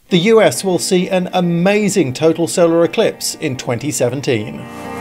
The US will see an amazing total solar eclipse in 2017.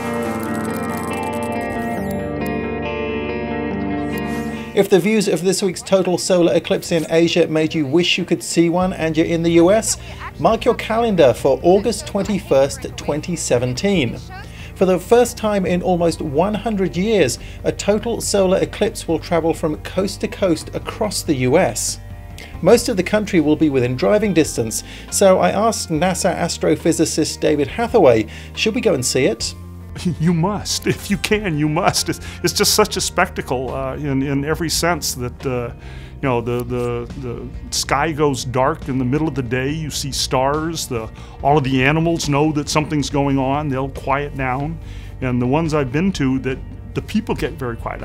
If the views of this week's total solar eclipse in Asia made you wish you could see one and you're in the US, mark your calendar for August 21st, 2017. For the first time in almost 100 years, a total solar eclipse will travel from coast to coast across the US. Most of the country will be within driving distance, so I asked NASA astrophysicist David Hathaway, should we go and see it? You must. If you can, you must. It's just such a spectacle in every sense that you know, the sky goes dark in the middle of the day. You see stars. All of the animals know that something's going on. They'll quiet down. And the ones I've been to, that the people get very quiet.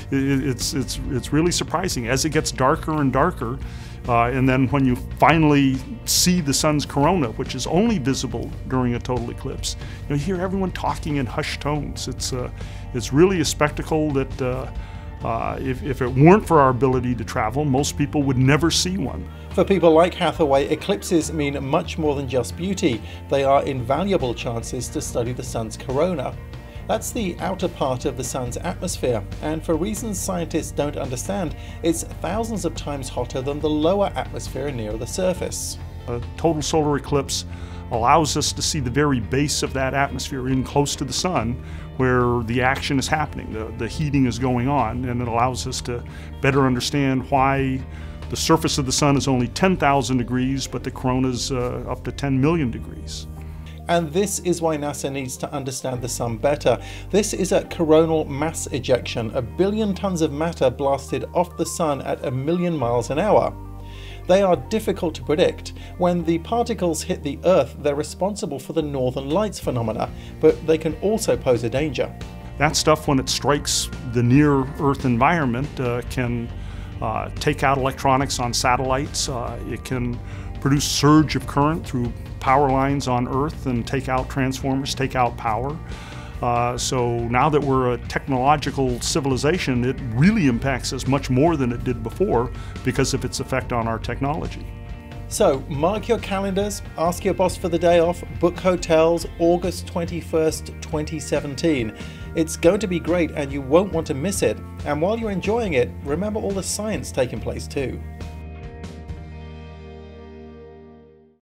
It's really surprising as it gets darker and darker. And then when you finally see the sun's corona, which is only visible during a total eclipse, you hear everyone talking in hushed tones. It's really a spectacle that if it weren't for our ability to travel, most people would never see one. For people like Hathaway, eclipses mean much more than just beauty. They are invaluable chances to study the sun's corona. That's the outer part of the sun's atmosphere, and for reasons scientists don't understand, it's thousands of times hotter than the lower atmosphere near the surface. A total solar eclipse allows us to see the very base of that atmosphere in close to the sun, where the action is happening, the heating is going on, and it allows us to better understand why the surface of the sun is only 10,000 degrees, but the corona is up to 10 million degrees. And this is why NASA needs to understand the sun better. This is a coronal mass ejection, 1 billion tons of matter blasted off the sun at 1 million miles an hour. They are difficult to predict. When the particles hit the Earth, they're responsible for the northern lights phenomena, but they can also pose a danger. That stuff, when it strikes the near-Earth environment, can take out electronics on satellites. It can produce surge of current through power lines on Earth and take out transformers, take out power. So now that we're a technological civilization, it really impacts us much more than it did before because of its effect on our technology. So mark your calendars, ask your boss for the day off, book hotels, August 21st, 2017. It's going to be great and you won't want to miss it. And while you're enjoying it, remember all the science taking place too.